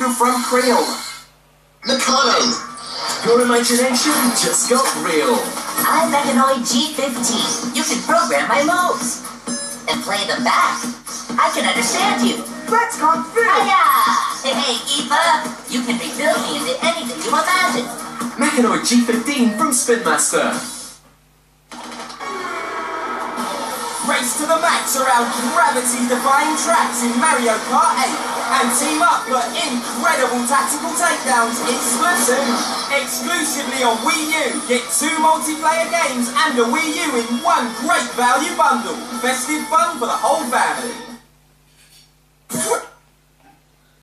from Crayola. Nakano. Your imagination just got real. I'm Mechanoid G15. You can program my moves and play them back. I can understand you. Let's go through. Hiya! Hey, Eva, you can rebuild me into anything you imagine. Mechanoid G15 from Spin Master. Race to the max around gravity-defying tracks in Mario Kart 8 and team up for incredible tactical takedowns in Splatoon. Exclusively on Wii U, get 2 multiplayer games and a Wii U in one great value bundle. Festive fun for the whole family.